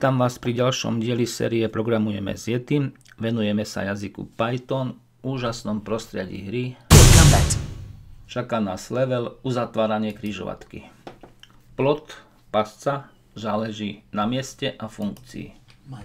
Vítam vás pri ďalšom dieli série Programujeme s Yetim. Venujeme sa jazyku Python, úžasnom prostredí hry. Čaká nás level uzatváranie križovatky. Plot, pasca, záleží na mieste a funkcii.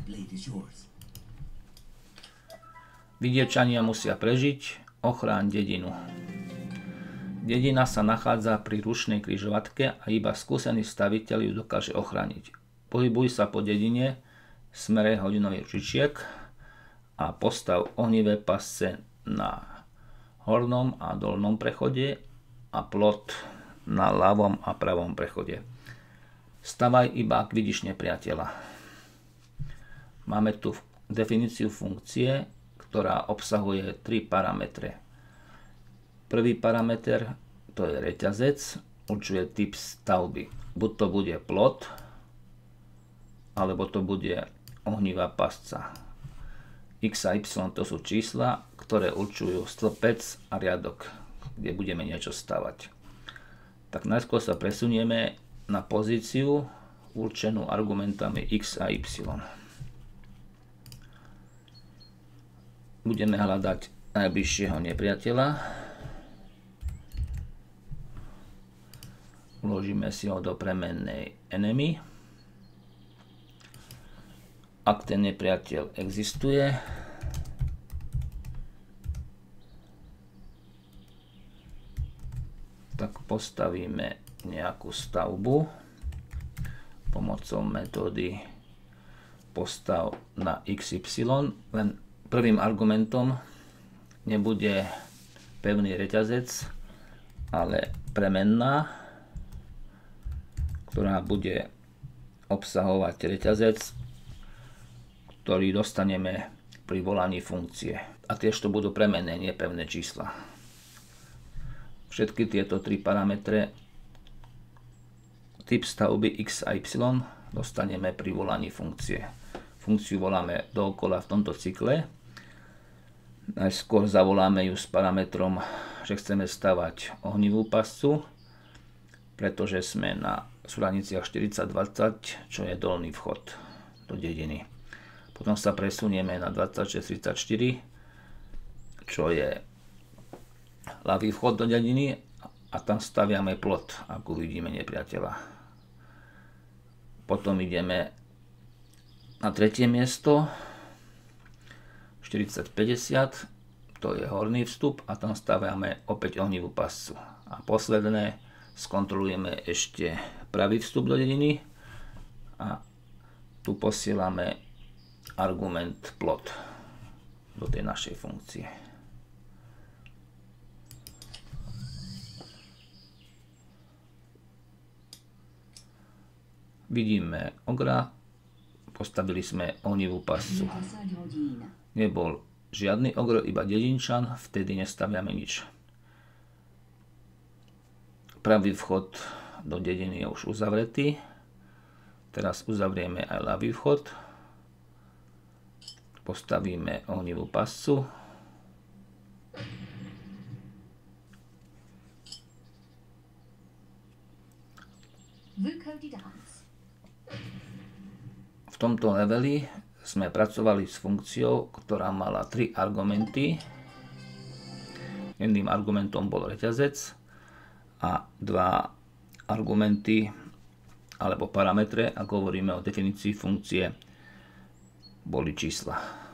Vidiečania musia prežiť, ochráň dedinu. Dedina sa nachádza pri rušnej križovatke a iba skúsený staviteľ ju dokáže ochrániť. Pohybuj sa po dedine v smere hodinových ručičiek a postav ohnivé pasce na hornom a dolnom prechode a plot na ľavom a pravom prechode. Stavaj iba, ak vidíš nepriateľa. Máme tu definíciu funkcie, ktorá obsahuje 3 parametre. Prvý parameter, to je reťazec, určuje typ stavby. Buď to bude plot, alebo to bude ohnivá pasca. X a Y to sú čísla, ktoré určujú stĺpec a riadok, kde budeme niečo stavať. Tak najskôr sa presunieme na pozíciu určenú argumentami X a Y. Budeme hľadať najbližšieho nepriateľa. Uložíme si ho do premennej enemy. Ak ten nepriateľ existuje, tak postavíme nejakú stavbu pomocou metódy postav na XY, len prvým argumentom nebude pevný reťazec, ale premenná, ktorá bude obsahovať reťazec, ktorý dostaneme pri volaní funkcie. A tiež to budú premenné, nie pevné čísla. Všetky tieto 3 parametre, typ stavby X a Y, dostaneme pri volaní funkcie. Funkciu voláme dookola v tomto cykle. Najskôr zavoláme ju s parametrom, že chceme stavať ohnivú pascu, pretože sme na súradniciach 40-20, čo je dolný vchod do dediny. Potom sa presunieme na 26-34, čo je ľavý vchod do dediny a tam staviame plot, ak uvidíme nepriateľa. Potom ideme na tretie miesto, 40-50, to je horný vstup a tam staviame opäť ohnivú pascu. A posledné skontrolujeme ešte pravý vstup do dediny a tu posielame argument plot do tej našej funkcie. Vidíme ogra, postavili sme ohnivú pascu. Nebol žiadny ogr, iba dedinčan, vtedy nestaviame nič. Pravý vchod do dediny je už uzavretý. Teraz uzavrieme aj ľavý vchod. Postavíme ohnivú pascu. V tomto leveli sme pracovali s funkciou, ktorá mala 3 argumenty. Jedným argumentom bol reťazec a 2 argumenty alebo parametre, ako hovoríme o definícii funkcie, boli čísla.